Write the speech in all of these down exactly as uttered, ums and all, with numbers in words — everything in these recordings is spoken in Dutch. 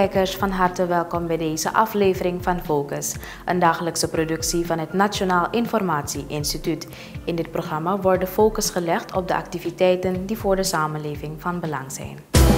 kijkers, van harte welkom bij deze aflevering van Focus, een dagelijkse productie van het Nationaal Informatie Instituut. In dit programma wordt de focus gelegd op de activiteiten die voor de samenleving van belang zijn.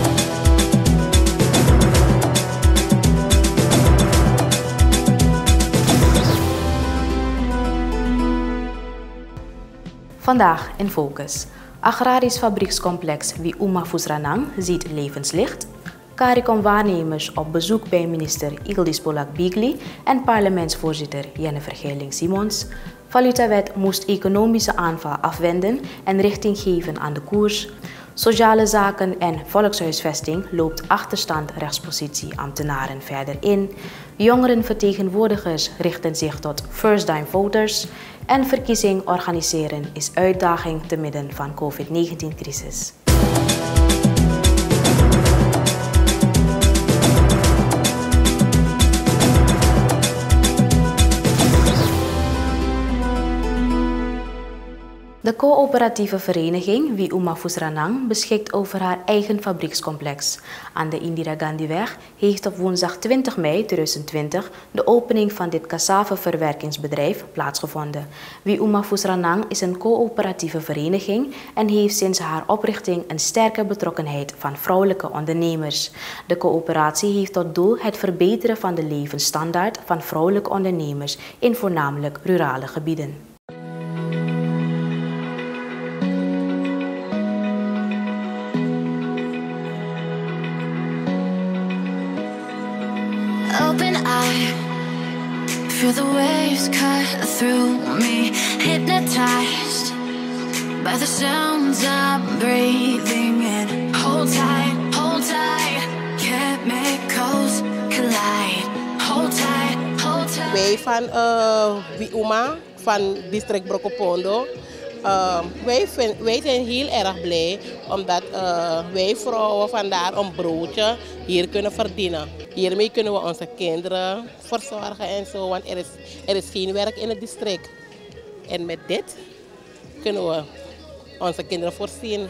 Vandaag in Focus. Agrarisch fabriekscomplex Wiuma Fusranang ziet levenslicht. CARICOM-waarnemers op bezoek bij minister Yildiz Polak-Bigli en parlementsvoorzitter Jennifer Geiling-Simons. Valutawet moest economische aanval afwenden en richting geven aan de koers. Sociale zaken en volkshuisvesting loopt achterstand rechtspositie ambtenaren verder in. Jongerenvertegenwoordigers richten zich tot first-time voters. En verkiezing organiseren is uitdaging te midden van COVID negentien crisis. De coöperatieve vereniging Wiuma Fusranang beschikt over haar eigen fabriekscomplex. Aan de Indira Gandhiweg heeft op woensdag twintig mei tweeduizend twintig de opening van dit cassaveverwerkingsbedrijf plaatsgevonden. Wiuma Fusranang is een coöperatieve vereniging en heeft sinds haar oprichting een sterke betrokkenheid van vrouwelijke ondernemers. De coöperatie heeft tot doel het verbeteren van de levensstandaard van vrouwelijke ondernemers in voornamelijk rurale gebieden. Open eye, feel the waves cut through me, hypnotized by the sounds I'm breathing in. Hold tight, hold tight, chemicals collide. Hold tight, hold tight. Wij van uh, Wiuma, van district Brokopondo, uh, wij, vind, wij zijn heel erg blij omdat uh, wij vrouwen vandaar een broodje hier kunnen verdienen. Hiermee kunnen we onze kinderen verzorgen en zo, want er is, er is geen werk in het district. En met dit kunnen we onze kinderen voorzien.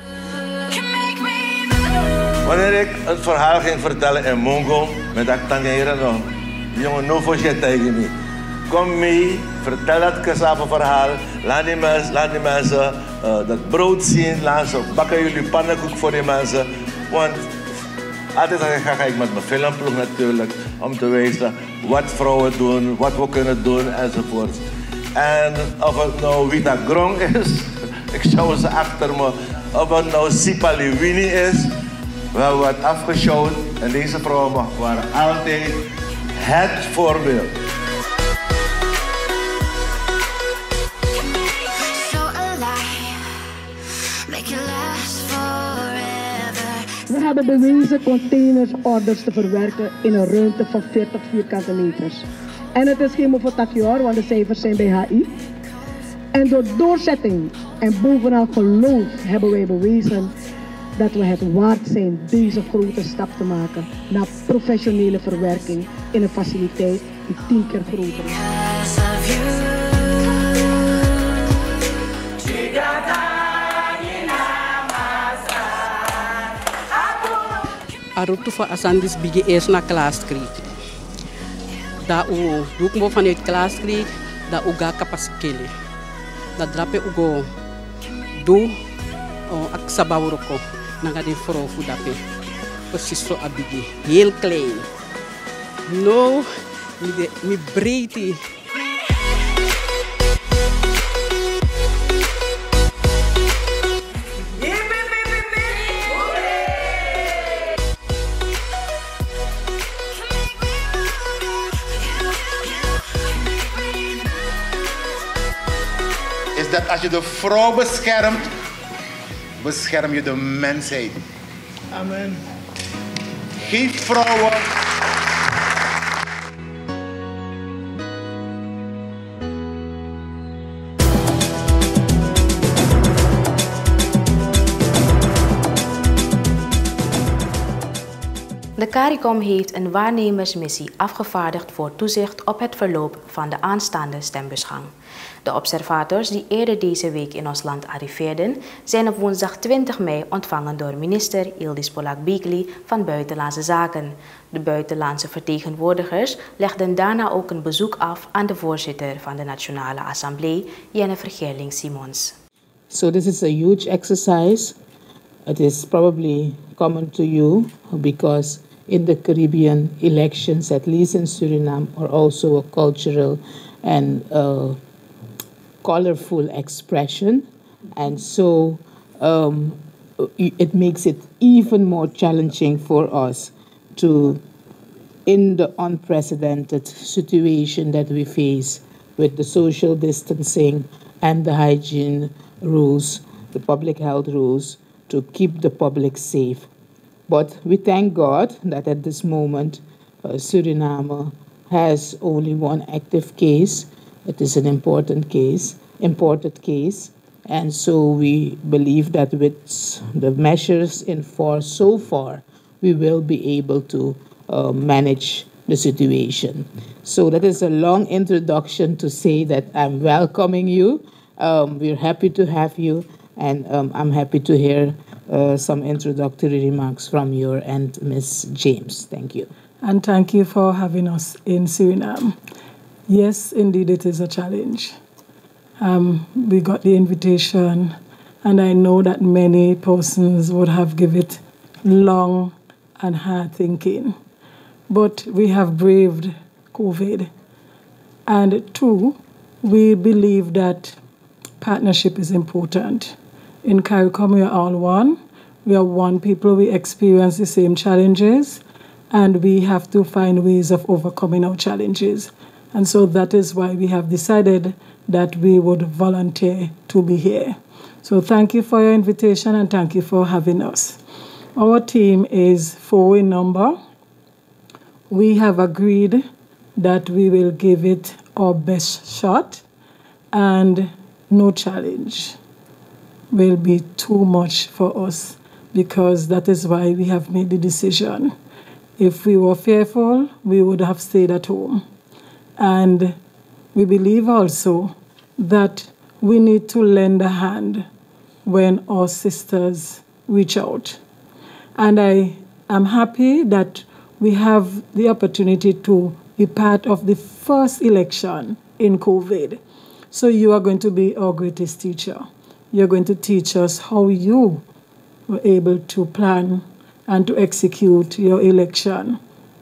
Wanneer ik het verhaal ging vertellen in Mongo, met dat tangeren nog, jongen, no forget tegen me. Kom mee, vertel dat cassave verhaal, laat die mensen, laat die mensen uh, dat brood zien, laat ze bakken jullie pannenkoek voor die mensen. Want altijd als ik ga, ga ik met mijn filmploeg natuurlijk, om te wijzen wat vrouwen doen, wat we kunnen doen enzovoort. En of het nou Wita Grong is, ik schouw ze achter me, of het nou Sipali Winnie is, we hebben wat afgeschouwd en deze vrouwen waren altijd het voorbeeld. We hebben bewezen containersorders te verwerken in een ruimte van veertig vierkante meters. En het is geen mofotakior, want de cijfers zijn bij H I. En door doorzetting en bovenal geloof hebben wij bewezen dat we het waard zijn deze grote stap te maken naar professionele verwerking in een faciliteit die tien keer groter is. Arutu voor Asandis bigi eerst naar Klaaskrieg. Daar doe ik vanuit Klaaskrieg, daar uga kapaskele. Daar drape ugo do aksabauroko, naga de vrouw voor dape. Precies zo abigi, heel klein. No, mi breedte. Dat als je de vrouw beschermt, bescherm je de mensheid. Amen. Geef vrouwen De De CARICOM heeft een waarnemersmissie afgevaardigd voor toezicht op het verloop van de aanstaande stembusgang. De observators die eerder deze week in ons land arriveerden, zijn op woensdag twintig mei ontvangen door minister Yildiz Polak-Biegli van Buitenlandse Zaken. De buitenlandse vertegenwoordigers legden daarna ook een bezoek af aan de voorzitter van de Nationale Assemblée, Jennifer Gerling-Simons. So this is a huge exercise. It is probably common to you because in the Caribbean elections, at least in Suriname, are also a cultural and uh, colorful expression. And so um, it makes it even more challenging for us to, in the unprecedented situation that we face with the social distancing and the hygiene rules, the public health rules, to keep the public safe. But we thank God that at this moment, uh, Suriname has only one active case. It is an important case, imported case. And so we believe that with the measures in force so far, we will be able to uh, manage the situation. So that is a long introduction to say that I'm welcoming you. Um, we're happy to have you. And um, I'm happy to hear uh, some introductory remarks from your end, Miz James. Thank you. And thank you for having us in Suriname. Yes, indeed, it is a challenge. Um, we got the invitation, and I know that many persons would have given it long and hard thinking. But we have braved COVID. And two, we believe that partnership is important. In CARICOM, we are all one. We are one people. We experience the same challenges, and we have to find ways of overcoming our challenges. And so that is why we have decided that we would volunteer to be here. So thank you for your invitation, and thank you for having us. Our team is four in number. We have agreed that we will give it our best shot, and no challenge will be too much for us, because that is why we have made the decision. If we were fearful, we would have stayed at home. And we believe also that we need to lend a hand when our sisters reach out. And I am happy that we have the opportunity to be part of the first election in COVID. So you are going to be our greatest teacher. You're going to teach us how you were able to plan and to execute your election.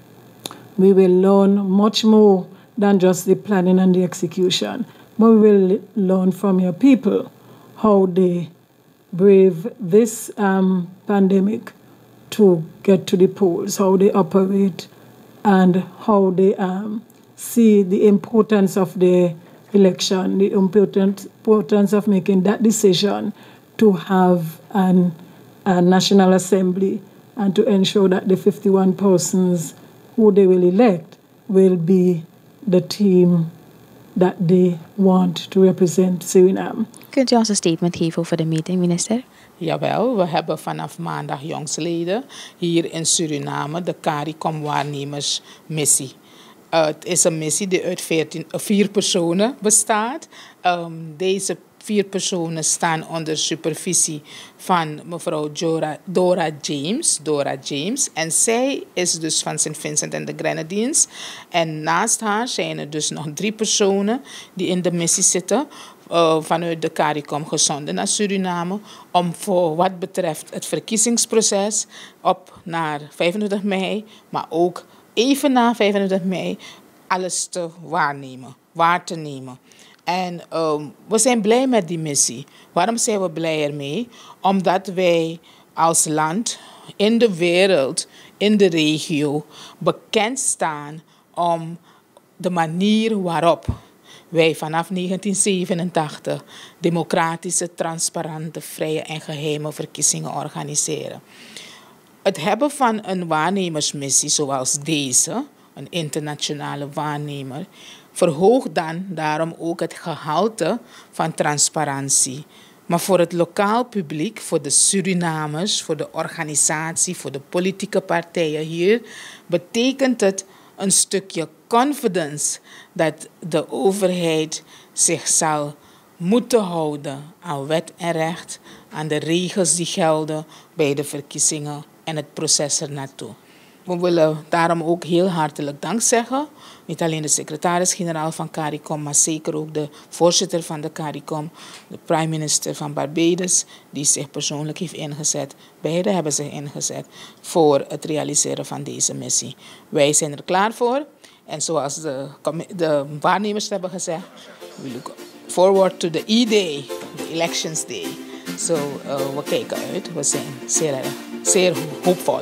We will learn much more than just the planning and the execution, but we will learn from your people how they brave this um, pandemic to get to the polls, how they operate, and how they um, see the importance of their election, the important importance of making that decision to have an, a National Assembly and to ensure that the fifty-one persons who they will elect will be the team that they want to represent Suriname. Kunt u ons een statement geven over de meeting, minister? Jawel, we hebben vanaf maandag jongsleden hier in Suriname de CARICOM waarnemersmissie. Uh, het is een missie die uit veertien, uh, vier personen bestaat. Um, deze vier personen staan onder supervisie van mevrouw Dora, Dora James. Dora James. En zij is dus van Saint Vincent and the Grenadines. En naast haar zijn er dus nog drie personen die in de missie zitten. Uh, vanuit de CARICOM gezonden naar Suriname. Om voor wat betreft het verkiezingsproces op naar vijfentwintig mei. Maar ook even na vijfentwintig mei alles te waarnemen, waar te nemen. En um, we zijn blij met die missie. Waarom zijn we blij ermee? Omdat wij als land in de wereld, in de regio, bekend staan om de manier waarop wij vanaf negentien zevenentachtig democratische, transparante, vrije en geheime verkiezingen organiseren. Het hebben van een waarnemersmissie zoals deze, een internationale waarnemer, verhoogt dan daarom ook het gehalte van transparantie Maar voor het lokaal publiek, voor de Surinamers, voor de organisatie, voor de politieke partijen hier, betekent het een stukje confidence dat de overheid zich zal moeten houden aan wet en recht, aan de regels die gelden bij de verkiezingen en het proces ernaartoe. We willen daarom ook heel hartelijk dank zeggen. Niet alleen de secretaris-generaal van CARICOM, maar zeker ook de voorzitter van de CARICOM, de prime minister van Barbados, die zich persoonlijk heeft ingezet. Beiden hebben zich ingezet voor het realiseren van deze missie. Wij zijn er klaar voor. En zoals de, de waarnemers hebben gezegd, we look forward to the E-Day, the Elections Day. Zo, so, uh, we kijken uit. We zijn zeer, zeer hoopvol.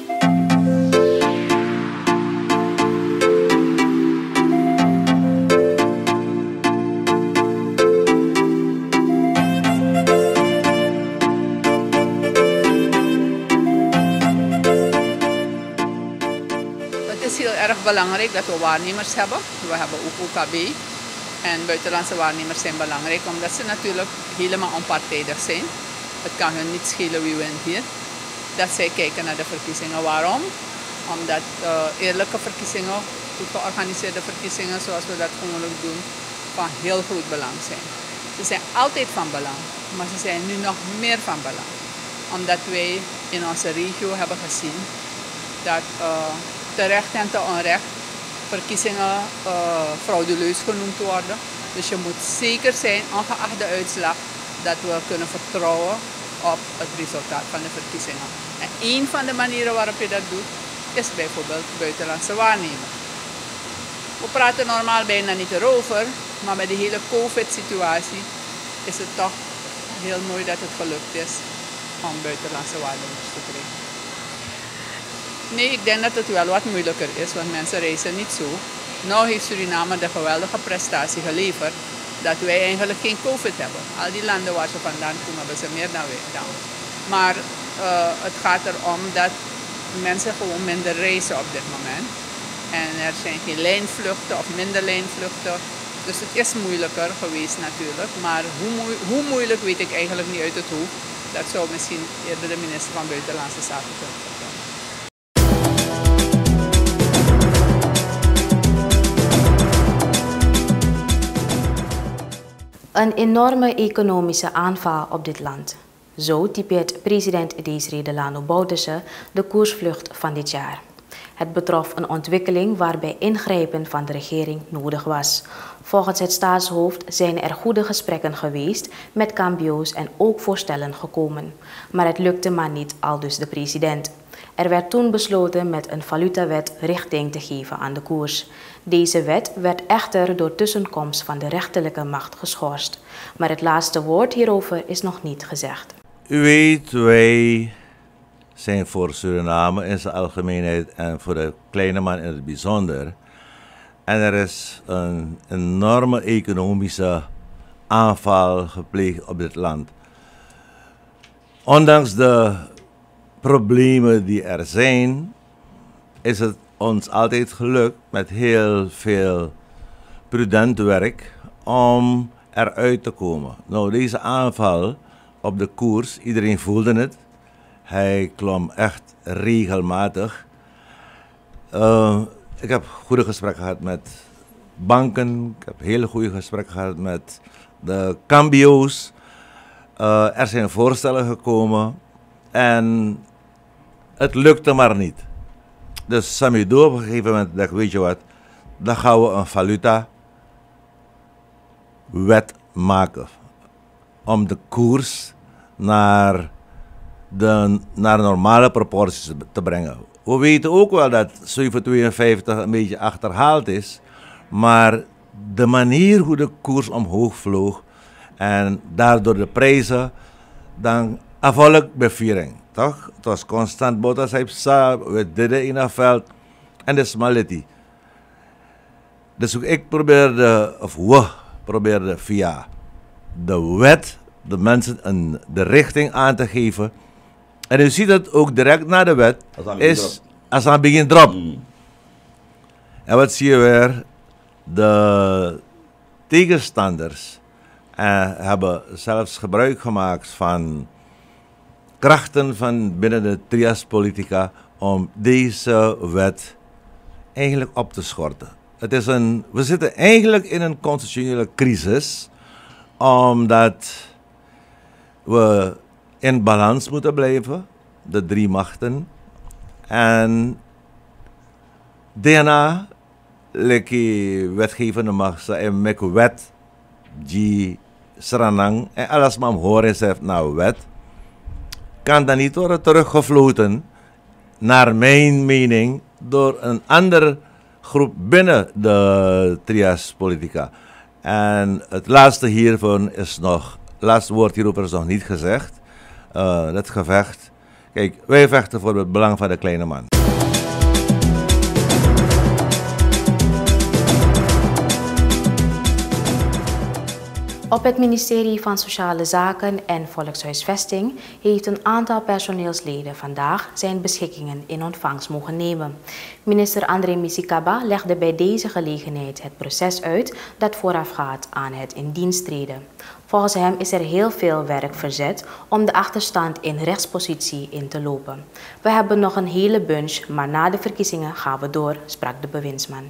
Belangrijk dat we waarnemers hebben. We hebben ook O K B en buitenlandse waarnemers zijn belangrijk omdat ze natuurlijk helemaal onpartijdig zijn. Het kan hun niet schelen wie wint hier. Dat zij kijken naar de verkiezingen. Waarom? Omdat uh, eerlijke verkiezingen, goed georganiseerde verkiezingen zoals we dat gewoonlijk doen, van heel groot belang zijn. Ze zijn altijd van belang, maar ze zijn nu nog meer van belang. Omdat wij in onze regio hebben gezien dat uh, terecht en te onrecht verkiezingen uh, frauduleus genoemd worden. Dus je moet zeker zijn, ongeacht de uitslag, dat we kunnen vertrouwen op het resultaat van de verkiezingen. En een van de manieren waarop je dat doet, is bijvoorbeeld buitenlandse waarnemer. We praten normaal bijna niet erover, maar met die hele COVID-situatie is het toch heel mooi dat het gelukt is om buitenlandse waarnemers te krijgen. Nee, ik denk dat het wel wat moeilijker is, want mensen reizen niet zo. Nu heeft Suriname de geweldige prestatie geleverd dat wij eigenlijk geen COVID hebben. Al die landen waar ze vandaan komen, hebben ze meer dan wij dan. Maar uh, het gaat erom dat mensen gewoon minder reizen op dit moment. En er zijn geen lijnvluchten of minder lijnvluchten. Dus het is moeilijker geweest natuurlijk. Maar hoe, moe hoe moeilijk weet ik eigenlijk niet uit het hoofd. Dat zou misschien eerder de minister van Buitenlandse Zaken kunnen vertellen. Een enorme economische aanval op dit land. Zo typeert president Desiree Delano Bouterse de koersvlucht van dit jaar. Het betrof een ontwikkeling waarbij ingrijpen van de regering nodig was. Volgens het staatshoofd zijn er goede gesprekken geweest met cambio's en ook voorstellen gekomen. Maar het lukte maar niet, aldus de president. Er werd toen besloten met een valutawet richting te geven aan de koers. Deze wet werd echter door tussenkomst van de rechterlijke macht geschorst. Maar het laatste woord hierover is nog niet gezegd. U weet, wij zijn voor Suriname in zijn algemeenheid en voor de kleine man in het bijzonder. En er is een enorme economische aanval gepleegd op dit land. Ondanks de problemen die er zijn, is het ons altijd gelukt met heel veel prudent werk om eruit te komen. Nou, deze aanval op de koers, iedereen voelde het. Hij klom echt regelmatig. Uh, ik heb goede gesprekken gehad met banken, ik heb hele goede gesprekken gehad met de cambio's. Uh, er zijn voorstellen gekomen en het lukte maar niet. Dus Samido op een gegeven moment dacht, weet je wat, dan gaan we een valuta wet maken. Om de koers naar de naar normale proporties te brengen. We weten ook wel dat zeven tweeënvijftig een beetje achterhaald is. Maar de manier hoe de koers omhoog vloog en daardoor de prijzen, dan afvallig beviering. Toch? Het was constant boterzeepsa, we deden in het veld en de smality. Dus ik probeerde, of we probeerden via de wet de mensen een, de richting aan te geven. En u ziet dat ook direct na de wet is als aan begin drop. Mm. En wat zie je weer? De tegenstanders En hebben zelfs gebruik gemaakt van krachten van binnen de trias politica om deze wet eigenlijk op te schorten. Het is een, we zitten eigenlijk in een constitutionele crisis, omdat we in balans moeten blijven, de drie machten. En daarna, leki wetgevende macht, en mek wet, die Suriname en alles maar horen zegt naar wet, kan dan niet worden teruggefloten, naar mijn mening, door een andere groep binnen de trias politica. En het laatste hiervan is nog, het laatste woord hierover is nog niet gezegd. Uh, dat gevecht, kijk, wij vechten voor het belang van de kleine man. Op het ministerie van Sociale Zaken en Volkshuisvesting heeft een aantal personeelsleden vandaag zijn beschikkingen in ontvangst mogen nemen. Minister André Misikaba legde bij deze gelegenheid het proces uit dat voorafgaat aan het in dienst treden. Volgens hem is er heel veel werk verzet om de achterstand in rechtspositie in te lopen. We hebben nog een hele bunch, maar na de verkiezingen gaan we door, sprak de bewindsman.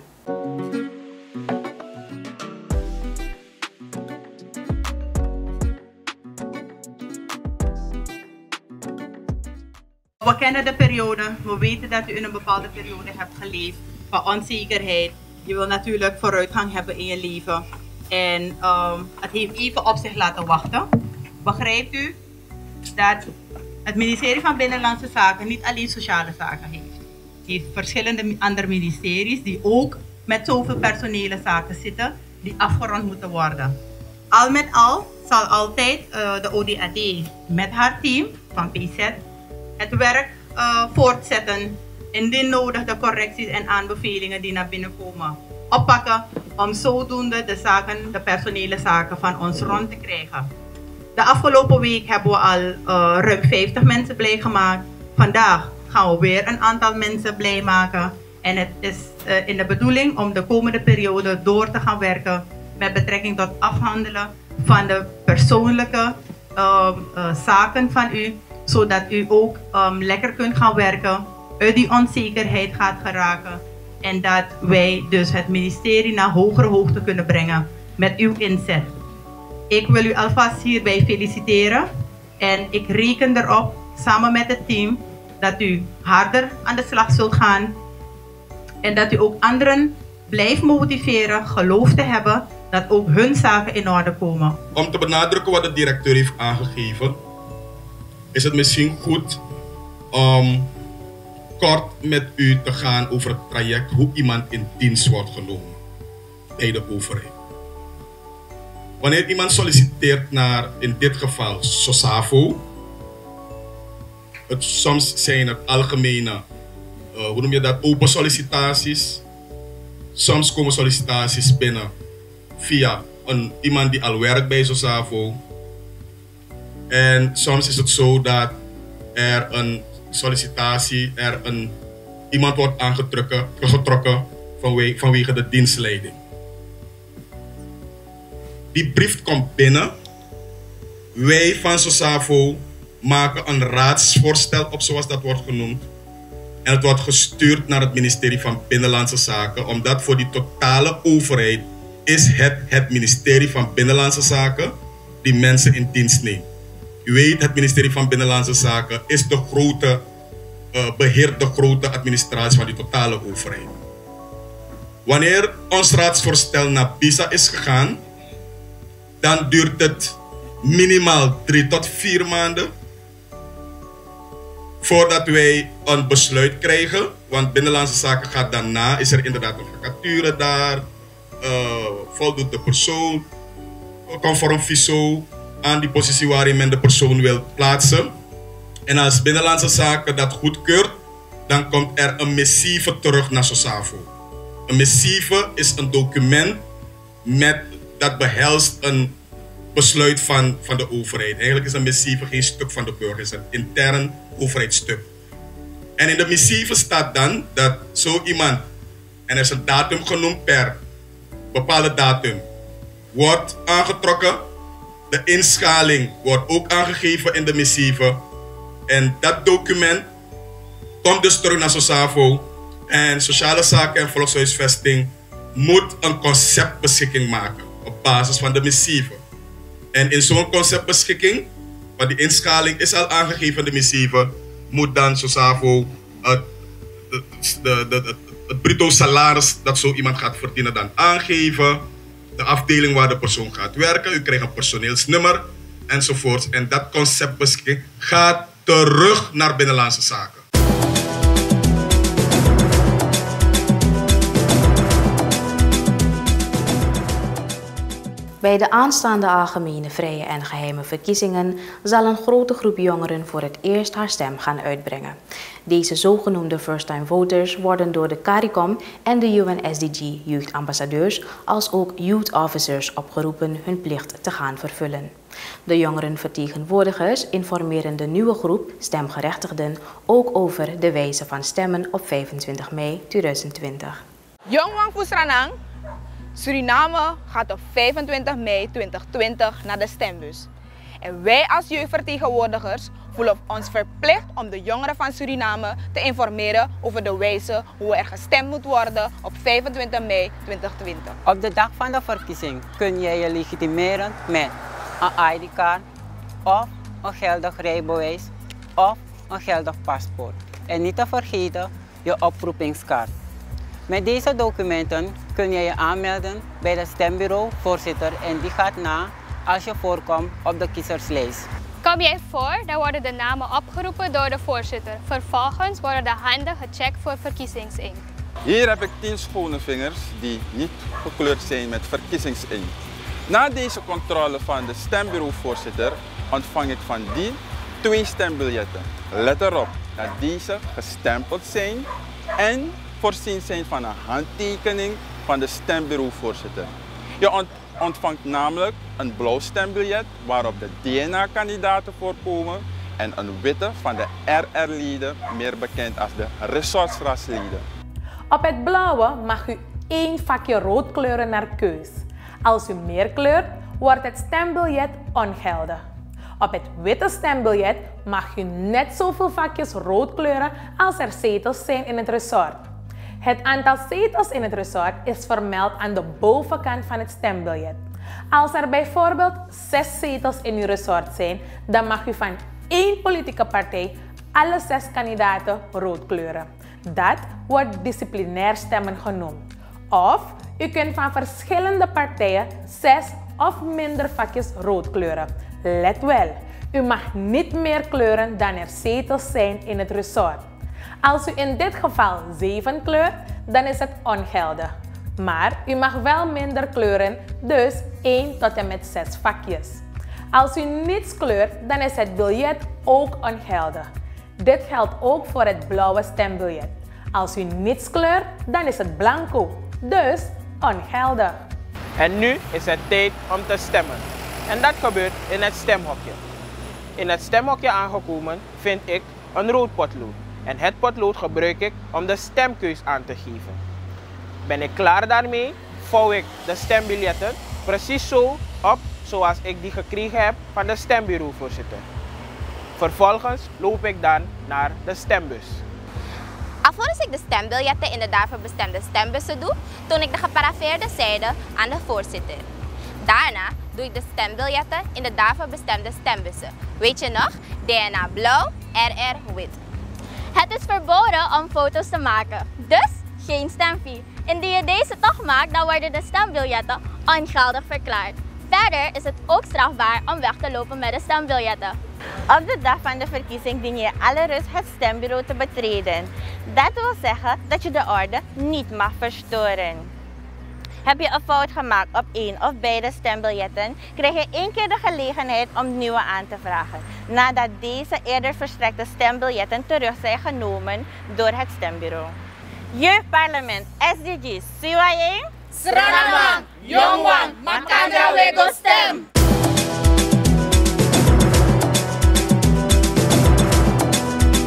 We kennen de periode, we weten dat u in een bepaalde periode hebt geleefd van onzekerheid. Je wil natuurlijk vooruitgang hebben in je leven. En um, het heeft even op zich laten wachten. Begrijpt u dat het ministerie van Binnenlandse Zaken niet alleen sociale zaken heeft. Het heeft verschillende andere ministeries die ook met zoveel personele zaken zitten die afgerond moeten worden. Al met al zal altijd uh, de O D A D met haar team van P Z het werk uh, voortzetten, indien nodig de correcties en aanbevelingen die naar binnen komen oppakken, om zodoende de zaken, de personele zaken van ons rond te krijgen. De afgelopen week hebben we al uh, ruim vijftig mensen blij gemaakt. Vandaag gaan we weer een aantal mensen blij maken. En het is uh, in de bedoeling om de komende periode door te gaan werken met betrekking tot afhandelen van de persoonlijke uh, uh, zaken van u, zodat u ook um, lekker kunt gaan werken, uit die onzekerheid gaat geraken en dat wij dus het ministerie naar hogere hoogte kunnen brengen met uw inzet. Ik wil u alvast hierbij feliciteren en ik reken erop, samen met het team, dat u harder aan de slag zult gaan en dat u ook anderen blijft motiveren, geloof te hebben dat ook hun zaken in orde komen. Om te benadrukken wat de directeur heeft aangegeven, is het misschien goed om kort met u te gaan over het traject hoe iemand in dienst wordt genomen bij de overheid. Wanneer iemand solliciteert naar, in dit geval, SOSAFO, het, soms zijn het algemene, uh, hoe noem je dat, open sollicitaties. Soms komen sollicitaties binnen via een, iemand die al werkt bij SOSAFO. En soms is het zo dat er een sollicitatie, er een, iemand wordt aangetrokken getrokken vanwege, vanwege de dienstleiding. Die brief komt binnen. Wij van SOSAFO maken een raadsvoorstel op, zoals dat wordt genoemd. En het wordt gestuurd naar het ministerie van Binnenlandse Zaken, omdat voor die totale overheid is het het ministerie van Binnenlandse Zaken die mensen in dienst neemt. U weet, het ministerie van Binnenlandse Zaken is de grote, uh, beheert de grote administratie van die totale overheid. Wanneer ons raadsvoorstel naar B I S A is gegaan, dan duurt het minimaal drie tot vier maanden voordat wij een besluit krijgen. Want Binnenlandse Zaken gaat daarna, is er inderdaad een vacature daar, uh, voldoet de persoon conform V I S O aan die positie waarin men de persoon wil plaatsen. En als Binnenlandse Zaken dat goedkeurt, dan komt er een missieve terug naar SOSAFO. Een missieve is een document met, dat behelst een besluit van, van de overheid. Eigenlijk is een missieve geen stuk van de burger, het is een intern overheidsstuk. En in de missieve staat dan dat zo iemand, en er is een datum genoemd per bepaalde datum, wordt aangetrokken De inschaling wordt ook aangegeven in de missieve. En dat document komt dus terug naar SOSAVO. En Sociale Zaken en Volkshuisvesting moet een conceptbeschikking maken op basis van de missieve. En in zo'n conceptbeschikking, want die inschaling is al aangegeven in de missieve, moet dan SOSAVO het, de, de, de, de, het bruto salaris dat zo iemand gaat verdienen dan aangeven. De afdeling waar de persoon gaat werken, u krijgt een personeelsnummer enzovoort. En dat conceptbeschikking gaat terug naar Binnenlandse Zaken. Bij de aanstaande algemene, vrije en geheime verkiezingen zal een grote groep jongeren voor het eerst haar stem gaan uitbrengen. Deze zogenoemde first-time voters worden door de CARICOM en de U N S D G jeugdambassadeurs als ook youth officers opgeroepen hun plicht te gaan vervullen. De jongerenvertegenwoordigers informeren de nieuwe groep stemgerechtigden ook over de wijze van stemmen op vijfentwintig mei tweeduizend twintig. Jongwang Fusranang, Suriname gaat op vijfentwintig mei tweeduizend twintig naar de stembus. En wij als jeugdvertegenwoordigers voelen ons verplicht om de jongeren van Suriname te informeren over de wijze hoe er gestemd moet worden op vijfentwintig mei tweeduizend twintig. Op de dag van de verkiezing kun je je legitimeren met een I D-kaart of een geldig rijbewijs of een geldig paspoort. En niet te vergeten je oproepingskaart. Met deze documenten kun je je aanmelden bij de stembureau-voorzitter en die gaat na als je voorkomt op de kiezerslijst. Kom jij voor, dan worden de namen opgeroepen door de voorzitter. Vervolgens worden de handen gecheckt voor verkiezingsinkt. Hier heb ik tien schone vingers die niet gekleurd zijn met verkiezingsinkt. Na deze controle van de stembureauvoorzitter ontvang ik van die twee stembiljetten. Let erop dat deze gestempeld zijn en voorzien zijn van een handtekening van de stembureauvoorzitter. Je ont ontvangt namelijk een blauw stembiljet waarop de D N A-kandidaten voorkomen en een witte van de R R-leden, meer bekend als de ressortsrasleden. Op het blauwe mag u één vakje rood kleuren naar keus. Als u meer kleurt, wordt het stembiljet ongeldig. Op het witte stembiljet mag u net zoveel vakjes rood kleuren als er zetels zijn in het ressort. Het aantal zetels in het ressort is vermeld aan de bovenkant van het stembiljet. Als er bijvoorbeeld zes zetels in uw ressort zijn, dan mag u van één politieke partij alle zes kandidaten rood kleuren. Dat wordt disciplinair stemmen genoemd. Of u kunt van verschillende partijen zes of minder vakjes rood kleuren. Let wel, u mag niet meer kleuren dan er zetels zijn in het ressort. Als u in dit geval zeven kleurt, dan is het ongeldig. Maar u mag wel minder kleuren, dus één tot en met zes vakjes. Als u niets kleurt, dan is het biljet ook ongeldig. Dit geldt ook voor het blauwe stembiljet. Als u niets kleurt, dan is het blanco, dus ongeldig. En nu is het tijd om te stemmen. En dat gebeurt in het stemhokje. In het stemhokje aangekomen vind ik een rood potlood. En het potlood gebruik ik om de stemkeus aan te geven. Ben ik klaar daarmee, vouw ik de stembiljetten precies zo op zoals ik die gekregen heb van de stembureauvoorzitter. Vervolgens loop ik dan naar de stembus. Alvorens ik de stembiljetten in de daarvoor bestemde stembussen doe, toon ik de geparafeerde zijde aan de voorzitter. Daarna doe ik de stembiljetten in de daarvoor bestemde stembussen. Weet je nog? D N A blauw, R R wit. Het is verboden om foto's te maken, dus geen stemfee. Indien je deze toch maakt, dan worden de stembiljetten ongeldig verklaard. Verder is het ook strafbaar om weg te lopen met de stembiljetten. Op de dag van de verkiezing dien je alle rust het stembureau te betreden. Dat wil zeggen dat je de orde niet mag verstoren. Heb je een fout gemaakt op één of beide stembiljetten, krijg je één keer de gelegenheid om nieuwe aan te vragen, nadat deze eerder verstrekte stembiljetten terug zijn genomen door het stembureau. Jeugdparlement S D G, Siwaye, Sranamang, Jongwang, Makandra Wego stem!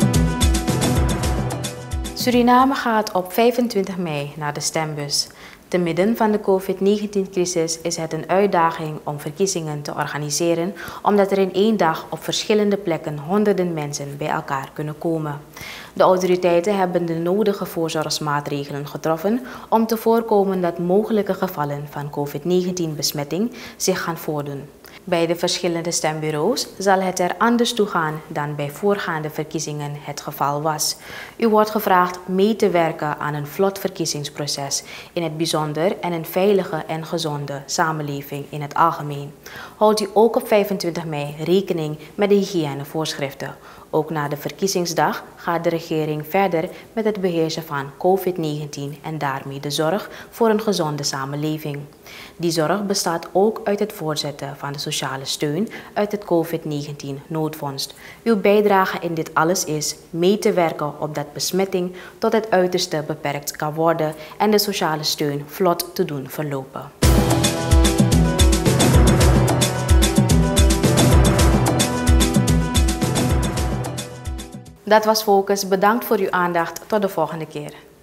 Suriname gaat op vijfentwintig mei naar de stembus. Te midden van de COVID negentien crisis is het een uitdaging om verkiezingen te organiseren, omdat er in één dag op verschillende plekken honderden mensen bij elkaar kunnen komen. De autoriteiten hebben de nodige voorzorgsmaatregelen getroffen om te voorkomen dat mogelijke gevallen van COVID negentien besmetting zich gaan voordoen. Bij de verschillende stembureaus zal het er anders toe gaan dan bij voorgaande verkiezingen het geval was. U wordt gevraagd mee te werken aan een vlot verkiezingsproces in het bijzonder en een veilige en gezonde samenleving in het algemeen. Houdt u ook op vijfentwintig mei rekening met de hygiënevoorschriften. Ook na de verkiezingsdag gaat de regering verder met het beheersen van COVID negentien en daarmee de zorg voor een gezonde samenleving. Die zorg bestaat ook uit het voortzetten van de sociale steun uit het COVID negentien noodfonds. Uw bijdrage in dit alles is mee te werken op dat besmetting tot het uiterste beperkt kan worden en de sociale steun vlot te doen verlopen. Dat was Focus. Bedankt voor uw aandacht. Tot de volgende keer.